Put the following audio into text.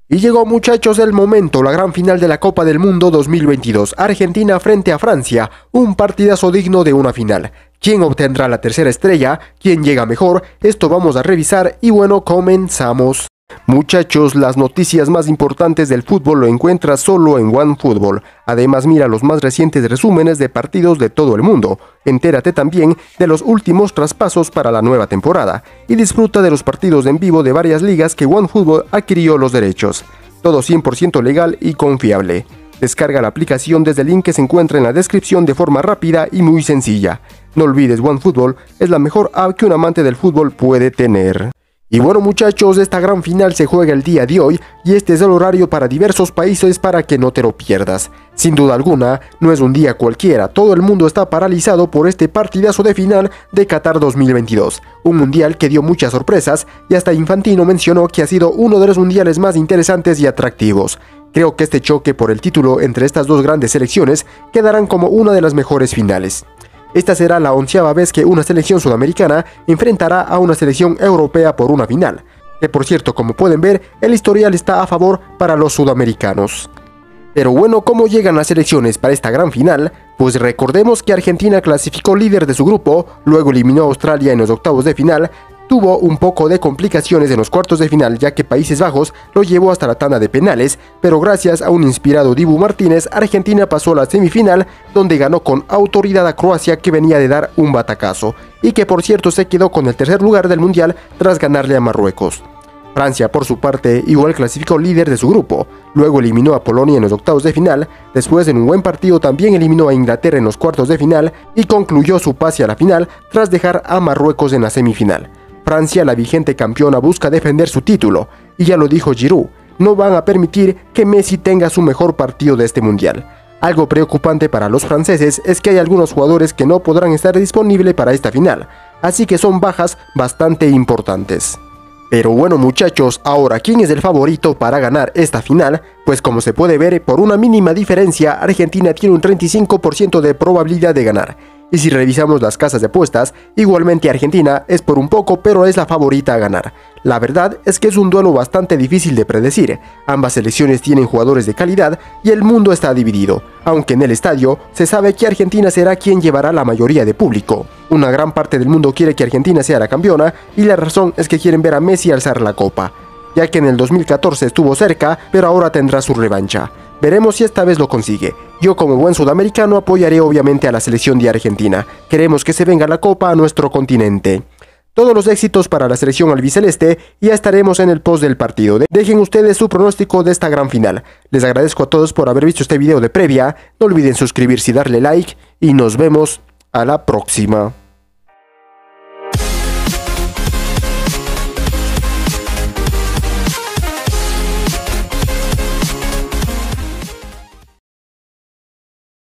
Y llegó, muchachos, el momento, la gran final de la Copa del Mundo 2022, Argentina frente a Francia, un partidazo digno de una final. ¿Quién obtendrá la tercera estrella? ¿Quién llega mejor? Esto vamos a revisar y bueno, comenzamos. Muchachos, las noticias más importantes del fútbol lo encuentras solo en OneFootball. Además, mira los más recientes resúmenes de partidos de todo el mundo. Entérate también de los últimos traspasos para la nueva temporada. Y disfruta de los partidos en vivo de varias ligas que OneFootball adquirió los derechos. Todo 100% legal y confiable. Descarga la aplicación desde el link que se encuentra en la descripción de forma rápida y muy sencilla. No olvides, OneFootball es la mejor app que un amante del fútbol puede tener. Y bueno, muchachos, esta gran final se juega el día de hoy y este es el horario para diversos países para que no te lo pierdas. Sin duda alguna, no es un día cualquiera, todo el mundo está paralizado por este partidazo de final de Qatar 2022, un mundial que dio muchas sorpresas y hasta Infantino mencionó que ha sido uno de los mundiales más interesantes y atractivos. Creo que este choque por el título entre estas dos grandes selecciones quedarán como una de las mejores finales. Esta será la 11ª vez que una selección sudamericana enfrentará a una selección europea por una final, que por cierto, como pueden ver, el historial está a favor para los sudamericanos. Pero bueno, ¿cómo llegan las selecciones para esta gran final? Pues recordemos que Argentina clasificó líder de su grupo, luego eliminó a Australia en los octavos de final, tuvo un poco de complicaciones en los cuartos de final ya que Países Bajos lo llevó hasta la tanda de penales, pero gracias a un inspirado Dibu Martínez, Argentina pasó a la semifinal donde ganó con autoridad a Croacia que venía de dar un batacazo, y que por cierto se quedó con el tercer lugar del mundial tras ganarle a Marruecos. Francia, por su parte, igual clasificó líder de su grupo, luego eliminó a Polonia en los octavos de final, después en un buen partido también eliminó a Inglaterra en los cuartos de final y concluyó su pase a la final tras dejar a Marruecos en la semifinal. Francia, la vigente campeona, busca defender su título, y ya lo dijo Giroud, no van a permitir que Messi tenga su mejor partido de este mundial. Algo preocupante para los franceses es que hay algunos jugadores que no podrán estar disponibles para esta final, así que son bajas bastante importantes. Pero bueno, muchachos, ahora, ¿quién es el favorito para ganar esta final? Pues como se puede ver, por una mínima diferencia, Argentina tiene un 35% de probabilidad de ganar. Y si revisamos las casas de apuestas, igualmente Argentina es por un poco, pero es la favorita a ganar. La verdad es que es un duelo bastante difícil de predecir. Ambas selecciones tienen jugadores de calidad y el mundo está dividido, aunque en el estadio se sabe que Argentina será quien llevará la mayoría de público. Una gran parte del mundo quiere que Argentina sea la campeona y la razón es que quieren ver a Messi alzar la copa, ya que en el 2014 estuvo cerca, pero ahora tendrá su revancha. Veremos si esta vez lo consigue. Yo como buen sudamericano apoyaré obviamente a la selección de Argentina. Queremos que se venga la copa a nuestro continente. Todos los éxitos para la selección albiceleste y ya estaremos en el post del partido. Dejen ustedes su pronóstico de esta gran final. Les agradezco a todos por haber visto este video de previa. No olviden suscribirse y darle like y nos vemos a la próxima.